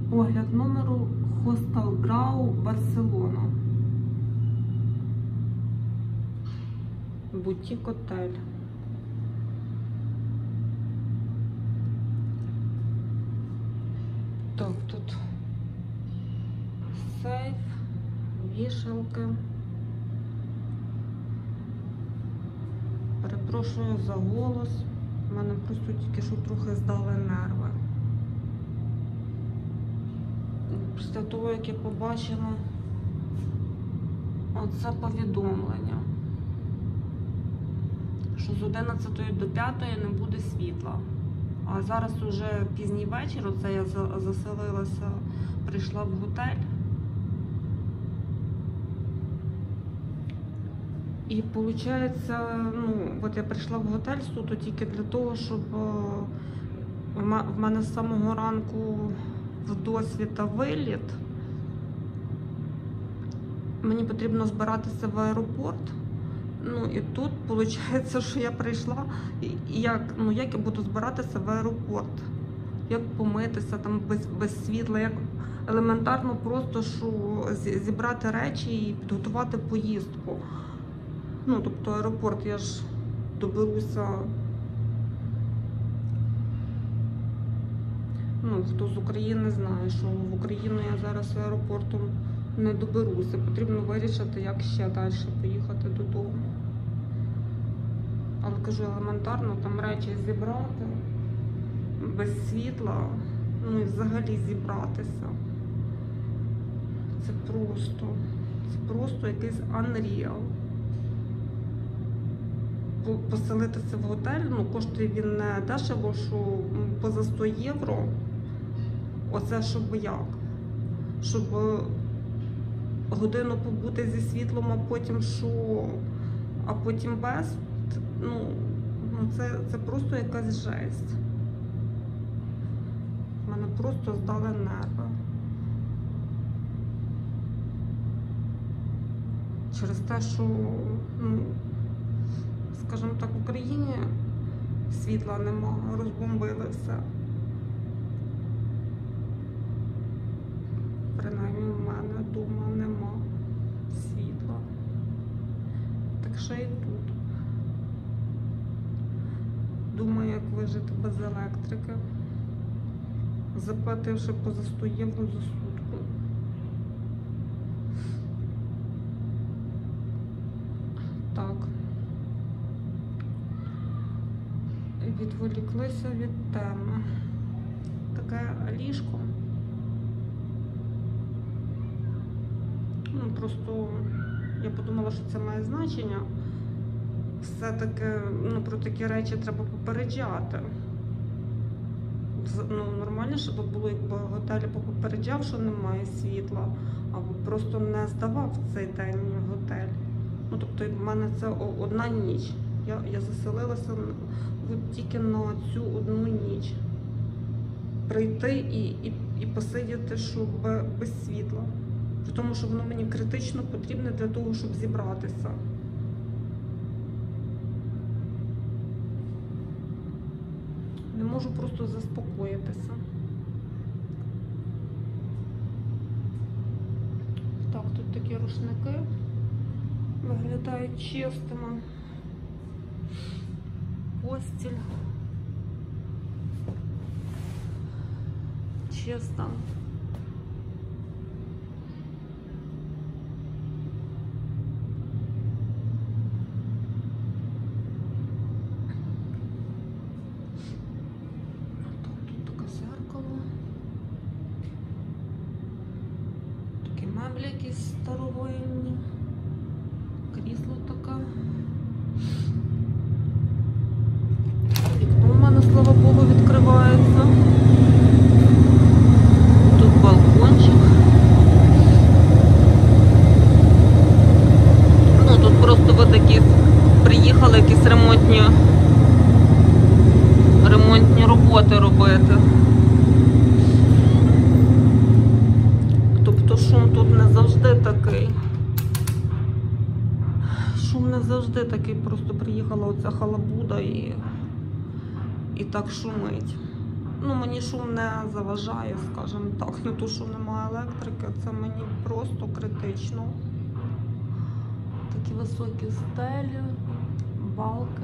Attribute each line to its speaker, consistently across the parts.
Speaker 1: Огляд номеру Hostal Grau, Барселона. Бутік-отель. Так, тут сейф, вішалки. Перепрошую за голос. У мене просто тільки що трохи здали нерви. Після того, як я побачила оце повідомлення, що з 11 до 5 не буде світла. А зараз уже пізній вечір, оце я заселилася, прийшла в готель. І виходить, от я прийшла в готель суто тільки для того, щоб в мене з самого ранку в досвіта виліт. Мені потрібно збиратися в аеропорт. І тут виходить, що я прийшла, і як я буду збиратися в аеропорт? Як помитися там без світла, як елементарно просто що зібрати речі і підготувати поїздку. Тобто аеропорт, я ж доберуся, хто з України знає, що в Україну я зараз аеропортом не доберуся. Потрібно вирішити, як ще далі поїхати додому. Але кажу, елементарно там речі зібрати, без світла, і взагалі зібратися. Це просто якийсь unreal. Поселитися в готель, коштує він не дешево, що поза 100 євро. Оце щоб як? Щоб годину побути зі світлом, а потім що? А потім без? Це просто якась жесть. Мене просто здали нерви. Через те, що, скажімо так, в Україні світла нема, розбомбили все. Принаймні в мене вдома нема світла. Так ще і тут. Думаю, як вижити без електрики, заплативши поза 100 євро за сутку. Так. Відволіклися від теми. Таке ліжко. Просто я подумала, що це має значення. Все-таки про такі речі треба попереджати. Нормально, щоб було, якби готель попереджав, що немає світла, або просто не здавав цей день готель. Тобто в мене це одна ніч. Я заселилася тільки на цю одну ніч. Прийти і посидіти, щоб без світла. Тому що воно мені критично потрібне для того, щоб зібратися. Не можу просто заспокоїтися. Так, тут такі рушники виглядають чистими. Постіль чиста. Тут таке зеркало. Такі меблі якісь старовинні. Крісло таке. У мене, слава Богу, відкривається. Тут балкончик. Тут просто ви такі приїхали якісь ремонтні роботи робити. Тобто шум тут не завжди такий. Шум не завжди такий, просто приїхала оця халабуда і так шумить. ну, мені шум не заважає, скажімо так, не то, що немає електрики, це мені просто критично. Такі високі стелі, балки.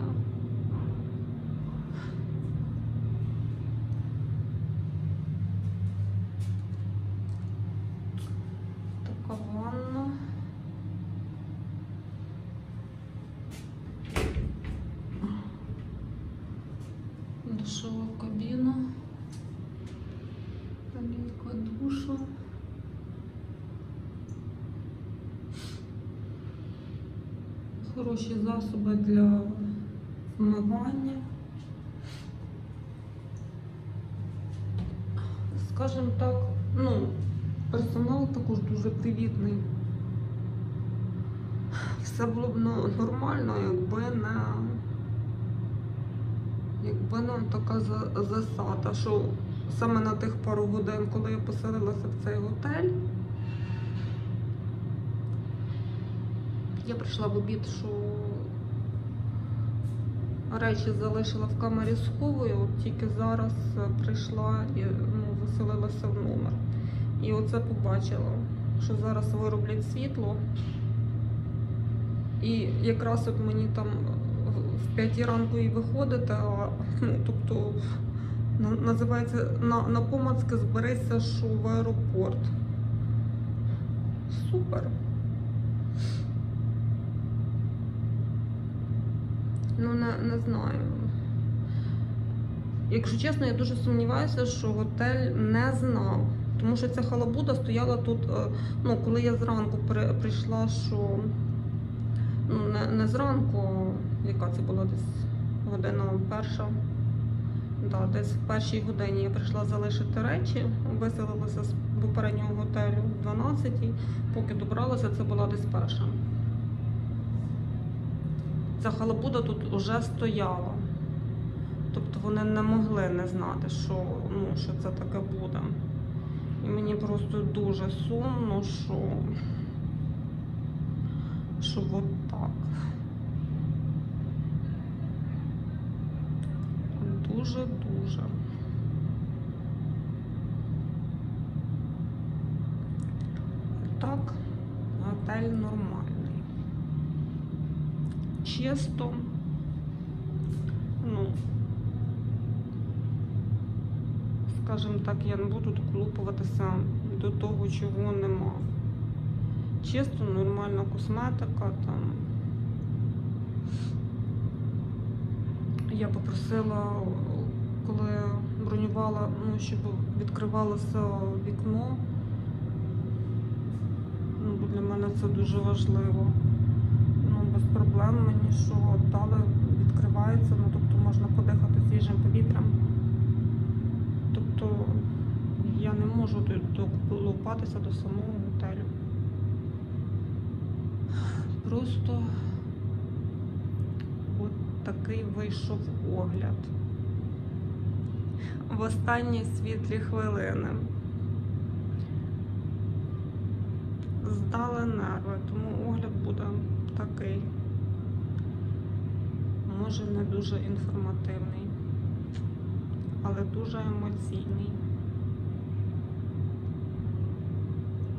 Speaker 1: Така ванна. Душова кабіна. Лінійка душу. Хороші засоби для вмивання. Скажімо так, ну, персонал також дуже привітний. Все було б нормально, якби не така засада, що саме на тих пару годин, коли я поселилася в цей готель, я прийшла в обід, що речі залишила в камері сховою, от тільки зараз прийшла і заселилася в номер. І оце побачила, що зараз вироблять світло. І якраз от мені там в 5 ранку і виходити, тобто називається на помацки зберися, що в аеропорт. Супер. Ну, не знаю. Якщо чесно, я дуже сумніваюся, що готель не знав. Тому що ця халабуда стояла тут, ну, коли я зранку прийшла, що, ну, не зранку, яка це була десь година перша, да, десь в першій годині я прийшла залишити речі, виселилася з попереднього готелю в 12-й, поки добралася, це була десь перша. Ця халабуда тут вже стояла. Тобто вони не могли не знати, що це таке буде. І мені просто дуже сумно, що от так. Дуже-дуже. Так, готель нормальний. Чисто. Ну, скажімо так, я не буду доколупуватися до того, чого нема. Чисто, нормальна косметика там. Я попросила, коли бронювала, щоб відкривалося вікно. Бо для мене це дуже важливо. Без проблем мені, що дали, відкривається, тобто можна подихати свіжим повітрям. Тобто я не можу доколупатися до самого готелю. Просто от такий вийшов огляд. В останні світлі хвилини. Здали нерви, тому огляд буде такий. Може, не дуже інформативний, але дуже емоційний.